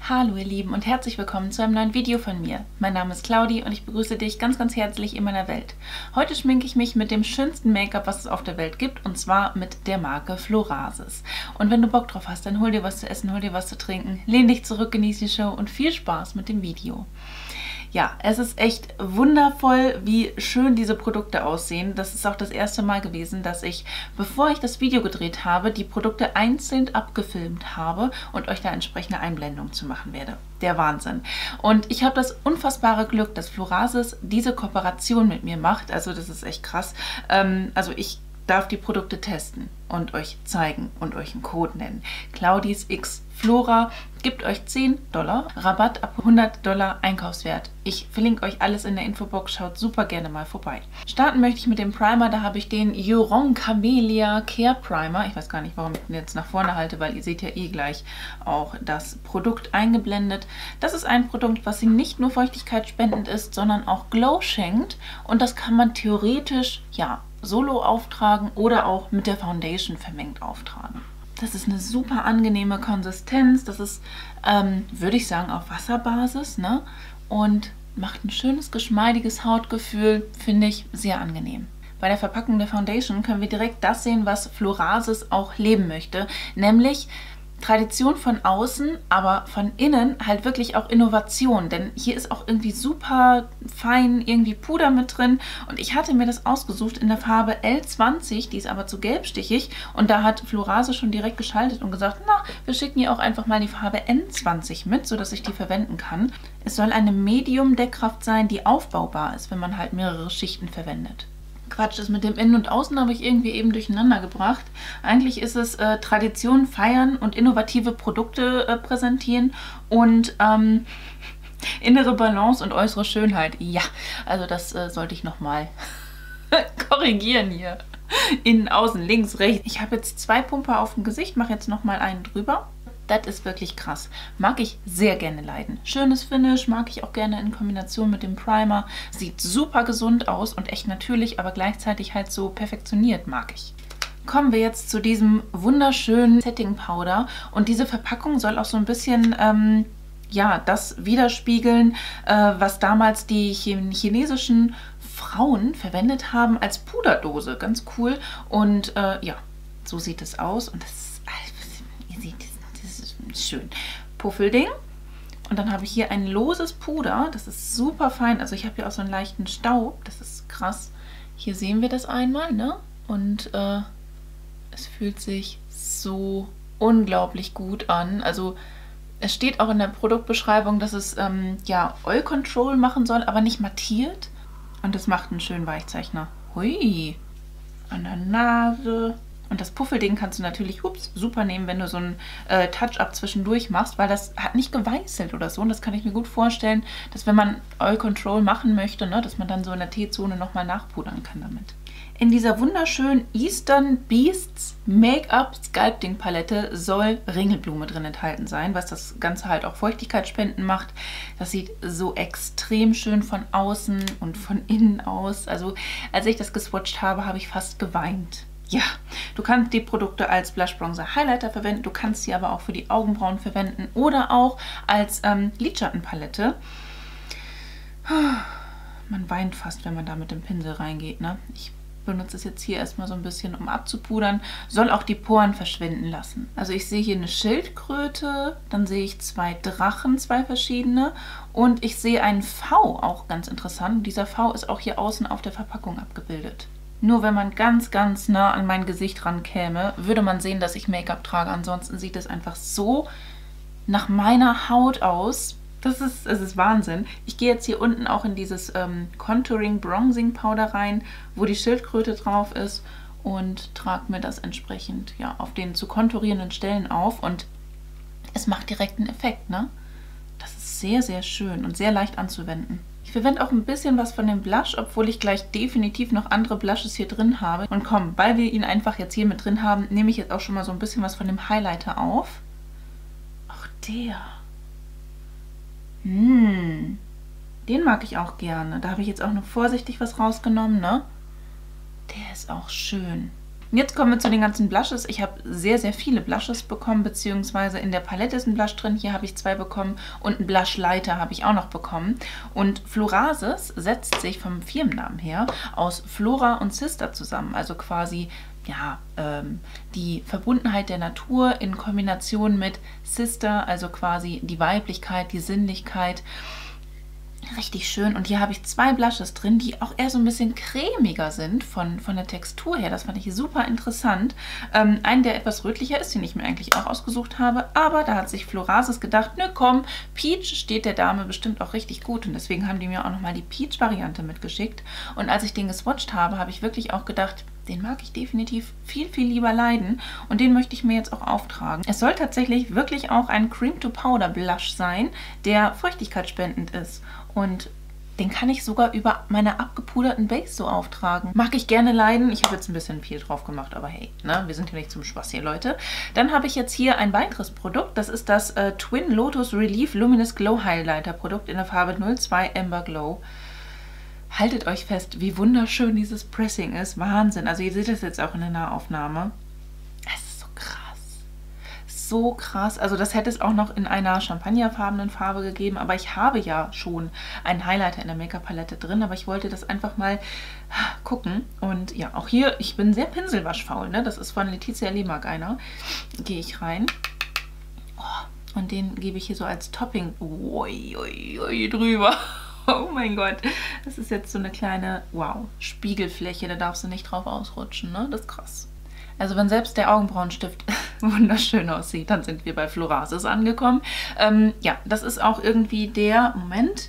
Hallo ihr Lieben und herzlich willkommen zu einem neuen Video von mir. Mein Name ist Claudi und ich begrüße dich ganz herzlich in meiner Welt. Heute schminke ich mich mit dem schönsten Make-up, was es auf der Welt gibt, und zwar mit der Marke Florasis. Und wenn du Bock drauf hast, dann hol dir was zu essen, hol dir was zu trinken, lehn dich zurück, genieß die Show und viel Spaß mit dem Video. Ja, es ist echt wundervoll, wie schön diese Produkte aussehen. Das ist auch das erste Mal gewesen, dass ich, bevor ich das Video gedreht habe, die Produkte einzeln abgefilmt habe und euch da entsprechende Einblendungen zu machen werde. Der Wahnsinn. Und ich habe das unfassbare Glück, dass Florasis diese Kooperation mit mir macht. Also das ist echt krass. Also ich darf die Produkte testen und euch zeigen und euch einen Code nennen. Claudis X Flora gibt euch $10 Rabatt ab $100 Einkaufswert. Ich verlinke euch alles in der Infobox, schaut super gerne mal vorbei. Starten möchte ich mit dem Primer, da habe ich den Joron Camellia Care Primer. Ich weiß gar nicht, warum ich den jetzt nach vorne halte, weil ihr seht ja eh gleich auch das Produkt eingeblendet. Das ist ein Produkt, was nicht nur feuchtigkeitsspendend ist, sondern auch Glow schenkt, und das kann man theoretisch, ja, solo auftragen oder auch mit der Foundation vermengt auftragen. Das ist eine super angenehme Konsistenz. Das ist, würde ich sagen, auf Wasserbasis, ne? Und macht ein schönes, geschmeidiges Hautgefühl, finde ich sehr angenehm. Bei der Verpackung der Foundation können wir direkt das sehen, was Florasis auch leben möchte, nämlich Tradition von außen, aber von innen halt wirklich auch Innovation, denn hier ist auch irgendwie super fein irgendwie Puder mit drin, und ich hatte mir das ausgesucht in der Farbe L20, die ist aber zu gelbstichig, und da hat Florasis schon direkt geschaltet und gesagt, na, wir schicken ihr auch einfach mal die Farbe N20 mit, sodass ich die verwenden kann. Es soll eine Medium-Deckkraft sein, die aufbaubar ist, wenn man halt mehrere Schichten verwendet. Quatsch, das mit dem Innen und Außen habe ich irgendwie eben durcheinander gebracht. Eigentlich ist es Tradition feiern und innovative Produkte präsentieren und innere Balance und äußere Schönheit. Ja, also das sollte ich nochmal korrigieren hier. Innen, außen, links, rechts. Ich habe jetzt 2 Pumper auf dem Gesicht, mache jetzt nochmal einen drüber. Das ist wirklich krass. Mag ich sehr gerne leiden. Schönes Finish, mag ich auch gerne in Kombination mit dem Primer. Sieht super gesund aus und echt natürlich, aber gleichzeitig halt so perfektioniert, mag ich. Kommen wir jetzt zu diesem wunderschönen Setting Powder. Und diese Verpackung soll auch so ein bisschen, ja, das widerspiegeln, was damals die chinesischen Frauen verwendet haben als Puderdose. Ganz cool. Und ja, so sieht es aus. Und das ist, ihr seht es. Schön. Puffelding. Und dann habe ich hier ein loses Puder. Das ist super fein. Also ich habe hier auch so einen leichten Staub. Das ist krass. Hier sehen wir das einmal, ne? Und es fühlt sich so unglaublich gut an. Also es steht auch in der Produktbeschreibung, dass es ja Oil Control machen soll, aber nicht mattiert. Und das macht einen schönen Weichzeichner. Hui. An der Nase. Und das Puffelding kannst du natürlich super nehmen, wenn du so ein Touch-Up zwischendurch machst, weil das hat nicht geweißelt oder so. Und das kann ich mir gut vorstellen, dass wenn man Oil Control machen möchte, ne, dass man dann so in der T-Zone nochmal nachpudern kann damit. In dieser wunderschönen Eastern Beasts Make-up Sculpting Palette soll Ringelblume drin enthalten sein, was das Ganze halt auch Feuchtigkeitsspenden macht. Das sieht so extrem schön von außen und von innen aus. Also als ich das geswatcht habe, habe ich fast geweint. Ja, du kannst die Produkte als Blush Bronzer Highlighter verwenden, du kannst sie aber auch für die Augenbrauen verwenden oder auch als Lidschattenpalette. Man weint fast, wenn man da mit dem Pinsel reingeht, ne? Ich benutze es jetzt hier erstmal so ein bisschen, um abzupudern. Soll auch die Poren verschwinden lassen. Also ich sehe hier eine Schildkröte, dann sehe ich 2 Drachen, 2 verschiedene, und ich sehe einen V, auch ganz interessant. Dieser V ist auch hier außen auf der Verpackung abgebildet. Nur wenn man ganz nah an mein Gesicht rankäme, würde man sehen, dass ich Make-up trage. Ansonsten sieht es einfach so nach meiner Haut aus. Es ist Wahnsinn. Ich gehe jetzt hier unten auch in dieses Contouring Bronzing Powder rein, wo die Schildkröte drauf ist, und trage mir das entsprechend, ja, auf den zu konturierenden Stellen auf. Und es macht direkt einen Effekt, ne? Das ist sehr schön und sehr leicht anzuwenden. Ich verwende auch ein bisschen was von dem Blush, obwohl ich gleich definitiv noch andere Blushes hier drin habe. Und komm, weil wir ihn einfach jetzt hier mit drin haben, nehme ich jetzt auch schon mal so ein bisschen was von dem Highlighter auf. Auch der. Den mag ich auch gerne. Da habe ich jetzt auch nur vorsichtig was rausgenommen, ne? Der ist auch schön. Jetzt kommen wir zu den ganzen Blushes. Ich habe sehr, sehr viele Blushes bekommen, beziehungsweise in der Palette ist ein Blush drin. Hier habe ich 2 bekommen und einen Blushlighter habe ich auch noch bekommen. Und Florasis setzt sich vom Firmennamen her aus Flora und Sister zusammen. Also quasi, ja, die Verbundenheit der Natur in Kombination mit Sister, also quasi die Weiblichkeit, die Sinnlichkeit. Richtig schön. Und hier habe ich 2 Blushes drin, die auch eher so ein bisschen cremiger sind von der Textur her. Das fand ich super interessant. Einen, der etwas rötlicher ist, den ich mir eigentlich auch ausgesucht habe. Aber da hat sich Florasis gedacht, nö komm, Peach steht der Dame bestimmt auch richtig gut. Und deswegen haben die mir auch nochmal die Peach-Variante mitgeschickt. Und als ich den geswatcht habe, habe ich wirklich auch gedacht, den mag ich definitiv viel, viel lieber leiden. Und den möchte ich mir jetzt auch auftragen. Es soll tatsächlich wirklich auch ein Cream-to-Powder-Blush sein, der feuchtigkeitsspendend ist. Und den kann ich sogar über meine abgepuderten Base so auftragen. Mag ich gerne leiden. Ich habe jetzt ein bisschen viel drauf gemacht, aber hey, ne, wir sind hier nicht zum Spaß hier, Leute. Dann habe ich jetzt hier ein weiteres Produkt. Das ist das Twin Lotus Relief Luminous Glow Highlighter Produkt in der Farbe 02 Amber Glow. Haltet euch fest, wie wunderschön dieses Pressing ist. Wahnsinn. Also ihr seht es jetzt auch in der Nahaufnahme. Es ist so krass. So krass. Also das hätte es auch noch in einer champagnerfarbenen Farbe gegeben. Aber ich habe ja schon einen Highlighter in der Make-up-Palette drin. Aber ich wollte das einfach mal gucken. Und ja, auch hier, ich bin sehr pinselwaschfaul. Ne? Das ist von Letizia Lemark einer. Gehe ich rein. Oh, und den gebe ich hier so als Topping. Ui, ui, ui, drüber. Oh mein Gott, das ist jetzt so eine kleine, wow, Spiegelfläche, da darfst du nicht drauf ausrutschen, ne? Das ist krass. Also wenn selbst der Augenbrauenstift wunderschön aussieht, dann sind wir bei Florasis angekommen. Ja, das ist auch irgendwie der, Moment,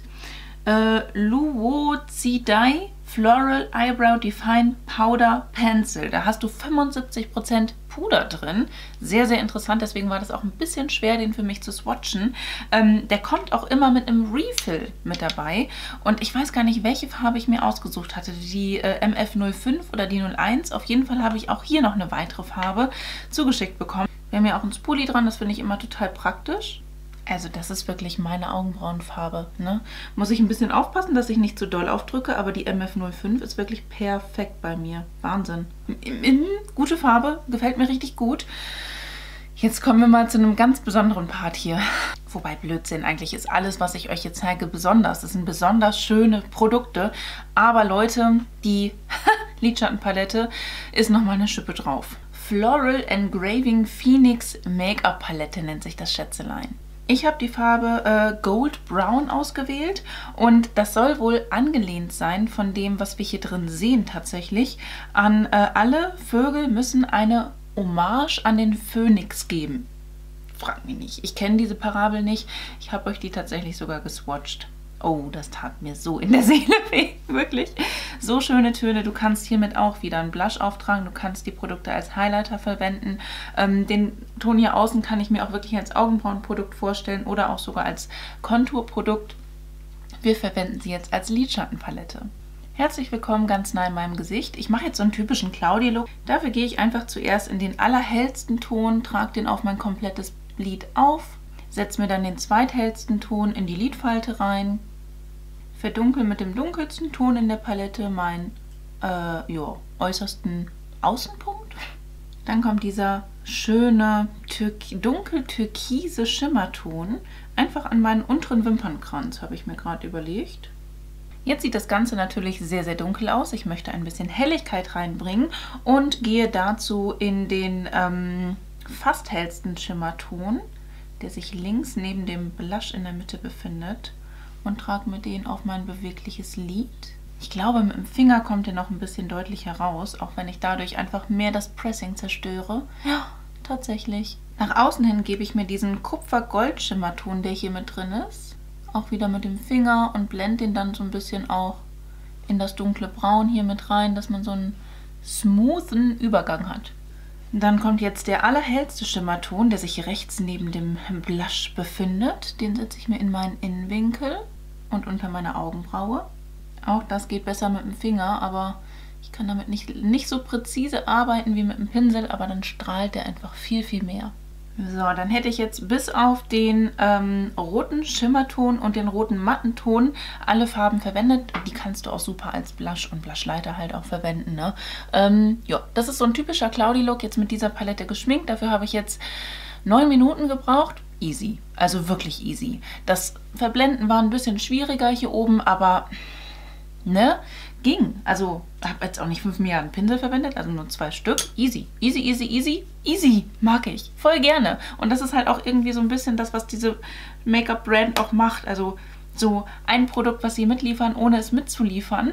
Luocidai Floral Eyebrow Define Powder Pencil. Da hast du 75% Puder drin. Sehr, sehr interessant. Deswegen war das auch ein bisschen schwer, den für mich zu swatchen. Der kommt auch immer mit einem Refill mit dabei. Und ich weiß gar nicht, welche Farbe ich mir ausgesucht hatte. Die MF05 oder die 01. Auf jeden Fall habe ich auch hier noch eine weitere Farbe zugeschickt bekommen. Wir haben ja auch ein Spoolie dran. Das finde ich immer total praktisch. Also das ist wirklich meine Augenbrauenfarbe, ne? Muss ich ein bisschen aufpassen, dass ich nicht zu doll aufdrücke, aber die MF05 ist wirklich perfekt bei mir. Wahnsinn. Gute Farbe, gefällt mir richtig gut. Jetzt kommen wir mal zu einem ganz besonderen Part hier. Wobei Blödsinn, eigentlich ist alles, was ich euch hier zeige, besonders. Das sind besonders schöne Produkte. Aber Leute, die Lidschattenpalette ist nochmal eine Schippe drauf. Floral Engraving Phoenix Make-up Palette nennt sich das Schätzelein. Ich habe die Farbe Gold Brown ausgewählt und das soll wohl angelehnt sein von dem, was wir hier drin sehen tatsächlich, an alle Vögel müssen eine Hommage an den Phönix geben. Fragt mich nicht, ich kenne diese Parabel nicht, ich habe euch die tatsächlich sogar geswatcht. Oh, das tat mir so in der Seele weh, wirklich. So schöne Töne. Du kannst hiermit auch wieder einen Blush auftragen. Du kannst die Produkte als Highlighter verwenden. Den Ton hier außen kann ich mir auch wirklich als Augenbrauenprodukt vorstellen oder auch sogar als Konturprodukt. Wir verwenden sie jetzt als Lidschattenpalette. Herzlich willkommen ganz nah in meinem Gesicht. Ich mache jetzt so einen typischen Claudie-Look. Dafür gehe ich einfach zuerst in den allerhellsten Ton, trage den auf mein komplettes Lid auf, setze mir dann den zweithellsten Ton in die Lidfalte rein, verdunkel mit dem dunkelsten Ton in der Palette meinen äußersten Außenpunkt. Dann kommt dieser schöne dunkel-türkise Schimmerton einfach an meinen unteren Wimpernkranz, habe ich mir gerade überlegt. Jetzt sieht das Ganze natürlich sehr, sehr dunkel aus. Ich möchte ein bisschen Helligkeit reinbringen und gehe dazu in den fast hellsten Schimmerton, der sich links neben dem Blush in der Mitte befindet, und trage mir den auf mein bewegliches Lid. Ich glaube, mit dem Finger kommt der noch ein bisschen deutlicher raus, auch wenn ich dadurch einfach mehr das Pressing zerstöre. Ja, tatsächlich. Nach außen hin gebe ich mir diesen Kupfer-Gold-Schimmerton, der hier mit drin ist, auch wieder mit dem Finger und blende den dann so ein bisschen auch in das dunkle Braun hier mit rein, dass man so einen smoothen Übergang hat. Dann kommt jetzt der allerhellste Schimmerton, der sich rechts neben dem Blush befindet. Den setze ich mir in meinen Innenwinkel und unter meine Augenbraue. Auch das geht besser mit dem Finger, aber ich kann damit nicht so präzise arbeiten wie mit dem Pinsel, aber dann strahlt der einfach viel, viel mehr. So, dann hätte ich jetzt bis auf den roten Schimmerton und den roten Mattenton alle Farben verwendet. Die kannst du auch super als Blush und Blushlighter halt auch verwenden, ne? Ja, das ist so ein typischer Cloudy-Look, jetzt mit dieser Palette geschminkt. Dafür habe ich jetzt 9 Minuten gebraucht. Easy, also wirklich easy. Das Verblenden war ein bisschen schwieriger hier oben, aber ne, ging. Also habe jetzt auch nicht 5 Milliarden Pinsel verwendet, also nur 2 Stück. Easy, easy, easy, easy, easy. Mag ich. Voll gerne. Und das ist halt auch irgendwie so ein bisschen das, was diese Make-up-Brand auch macht. Also so ein Produkt, was sie mitliefern, ohne es mitzuliefern.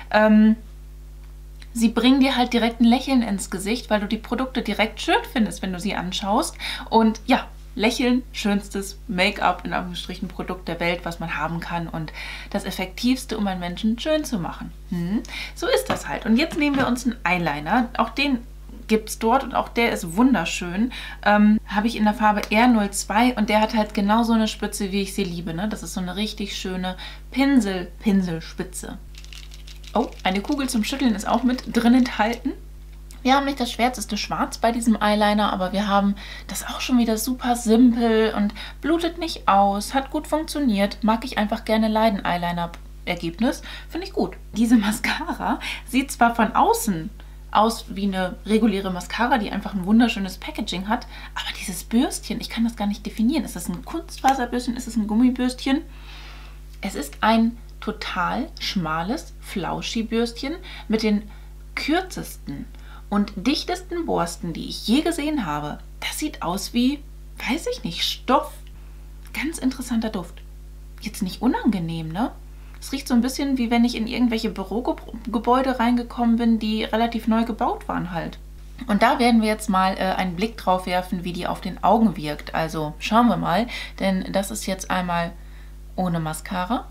Sie bringen dir halt direkt ein Lächeln ins Gesicht, weil du die Produkte direkt schön findest, wenn du sie anschaust. Und ja, Lächeln, schönstes Make-up, in Anführungsstrichen Produkt der Welt, was man haben kann und das effektivste, um einen Menschen schön zu machen. So ist das halt. Und jetzt nehmen wir uns einen Eyeliner. Auch den gibt es dort und auch der ist wunderschön. Habe ich in der Farbe R02 und der hat halt genau so eine Spitze, wie ich sie liebe. Ne? Das ist so eine richtig schöne Pinselspitze. Oh, eine Kugel zum Schütteln ist auch mit drin enthalten. Wir haben nicht das schwärzeste Schwarz bei diesem Eyeliner, aber wir haben das auch schon wieder super simpel und blutet nicht aus, hat gut funktioniert. Mag ich einfach gerne leiden, Eyeliner-Ergebnis. Finde ich gut. Diese Mascara sieht zwar von außen aus wie eine reguläre Mascara, die einfach ein wunderschönes Packaging hat, aber dieses Bürstchen, ich kann das gar nicht definieren. Ist das ein Kunstfaserbürstchen? Ist es ein Gummibürstchen? Es ist ein total schmales Flauschi-Bürstchen mit den kürzesten und dichtesten Borsten, die ich je gesehen habe. Das sieht aus wie, weiß ich nicht, Stoff. Ganz interessanter Duft. Jetzt nicht unangenehm, ne? Es riecht so ein bisschen, wie wenn ich in irgendwelche Bürogebäude reingekommen bin, die relativ neu gebaut waren halt. Und da werden wir jetzt mal einen Blick drauf werfen, wie die auf den Augen wirkt. Also schauen wir mal, denn das ist jetzt einmal ohne Mascara.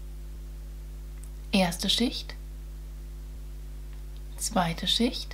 Erste Schicht. Zweite Schicht.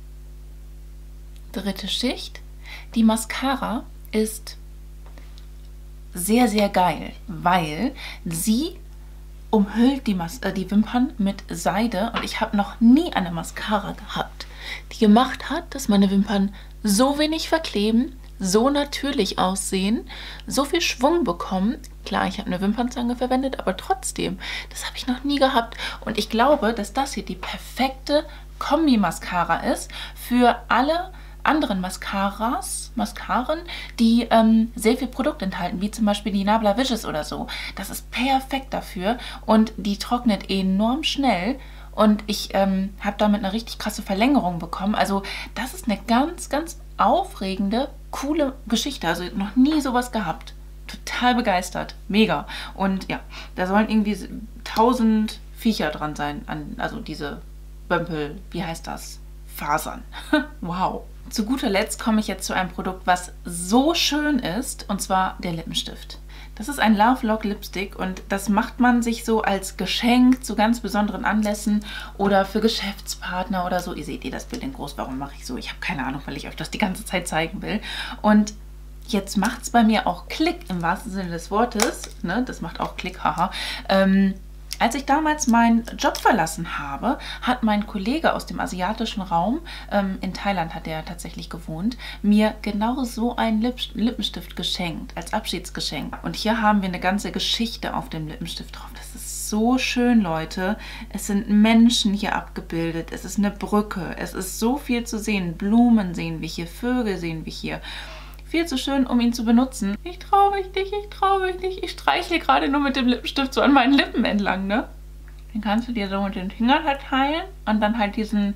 Dritte Schicht. Die Mascara ist sehr, sehr geil, weil sie umhüllt die Wimpern mit Seide und ich habe noch nie eine Mascara gehabt, die gemacht hat, dass meine Wimpern so wenig verkleben, so natürlich aussehen, so viel Schwung bekommen. Klar, ich habe eine Wimpernzange verwendet, aber trotzdem, das habe ich noch nie gehabt. Und ich glaube, dass das hier die perfekte Kombi-Mascara ist für alle anderen Mascaren, die sehr viel Produkt enthalten, wie zum Beispiel die Nabla Vicious oder so. Das ist perfekt dafür und die trocknet enorm schnell und ich habe damit eine richtig krasse Verlängerung bekommen. Also das ist eine ganz, ganz aufregende, coole Geschichte. Also noch nie sowas gehabt. Total begeistert. Mega. Und ja, da sollen irgendwie 1000 Viecher dran sein, also diese Bömpel, wie heißt das? Fasern. Wow. Zu guter Letzt komme ich jetzt zu einem Produkt, was so schön ist, und zwar der Lippenstift. Das ist ein Love Lock Lipstick und das macht man sich so als Geschenk zu ganz besonderen Anlässen oder für Geschäftspartner oder so. Ihr seht das Bild in groß, warum mache ich so? Ich habe keine Ahnung, weil ich euch das die ganze Zeit zeigen will. Und jetzt macht es bei mir auch Klick im wahrsten Sinne des Wortes. Ne? Das macht auch Klick, haha. Als ich damals meinen Job verlassen habe, hat mein Kollege aus dem asiatischen Raum, in Thailand hat er tatsächlich gewohnt, mir genau so einen Lippenstift geschenkt, als Abschiedsgeschenk. Und hier haben wir eine ganze Geschichte auf dem Lippenstift drauf. Das ist so schön, Leute. Es sind Menschen hier abgebildet, es ist eine Brücke, es ist so viel zu sehen. Blumen sehen wir hier, Vögel sehen wir hier. Viel zu schön, um ihn zu benutzen. Ich traue mich nicht, ich traue mich nicht. Ich streichle gerade nur mit dem Lippenstift so an meinen Lippen entlang, ne? Den kannst du dir so mit den Fingern halt teilen und dann halt diesen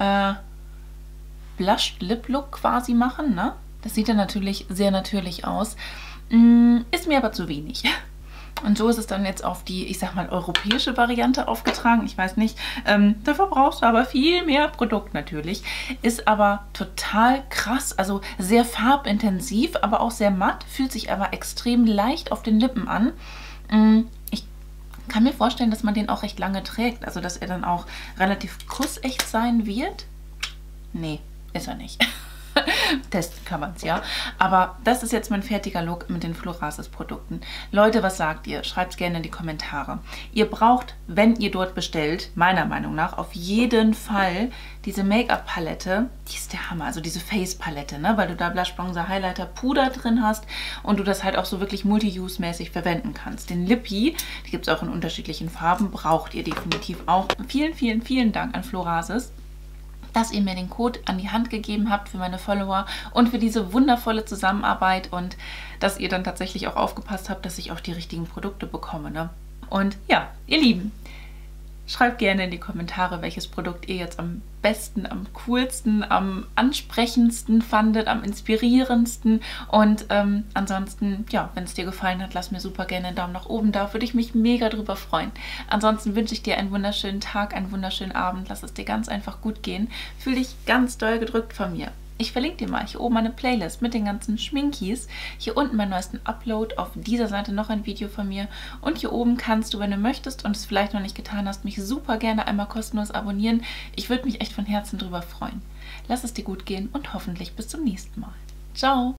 Blushed Lip Look quasi machen, ne? Das sieht dann natürlich sehr natürlich aus. Ist mir aber zu wenig. Und so ist es dann jetzt auf die, ich sag mal, europäische Variante aufgetragen. Ich weiß nicht, dafür brauchst du aber viel mehr Produkt natürlich. Ist aber total krass, also sehr farbintensiv, aber auch sehr matt. Fühlt sich aber extrem leicht auf den Lippen an. Ich kann mir vorstellen, dass man den auch recht lange trägt. Also, dass er dann auch relativ kussecht sein wird. Nee, ist er nicht. Testen kann man es, ja. Aber das ist jetzt mein fertiger Look mit den Florasis-Produkten. Leute, was sagt ihr? Schreibt es gerne in die Kommentare. Ihr braucht, wenn ihr dort bestellt, meiner Meinung nach, auf jeden Fall diese Make-up-Palette. Die ist der Hammer, also diese Face-Palette, ne? Weil du da Blush, Bronzer, Highlighter, Puder drin hast und du das halt auch so wirklich multi-use-mäßig verwenden kannst. Den Lippy, die gibt es auch in unterschiedlichen Farben, braucht ihr definitiv auch. Vielen, vielen, vielen Dank an Florasis, dass ihr mir den Code an die Hand gegeben habt für meine Follower und für diese wundervolle Zusammenarbeit und dass ihr dann tatsächlich auch aufgepasst habt, dass ich auch die richtigen Produkte bekomme, ne? Und ja, ihr Lieben, schreibt gerne in die Kommentare, welches Produkt ihr jetzt am besten, am coolsten, am ansprechendsten fandet, am inspirierendsten. Und ansonsten, ja, wenn es dir gefallen hat, lass mir super gerne einen Daumen nach oben da. Würde ich mich mega drüber freuen. Ansonsten wünsche ich dir einen wunderschönen Tag, einen wunderschönen Abend. Lass es dir ganz einfach gut gehen. Fühl dich ganz doll gedrückt von mir. Ich verlinke dir mal hier oben eine Playlist mit den ganzen Schminkies. Hier unten meinen neuesten Upload. Auf dieser Seite noch ein Video von mir. Und hier oben kannst du, wenn du möchtest und es vielleicht noch nicht getan hast, mich super gerne einmal kostenlos abonnieren. Ich würde mich echt von Herzen drüber freuen. Lass es dir gut gehen und hoffentlich bis zum nächsten Mal. Ciao!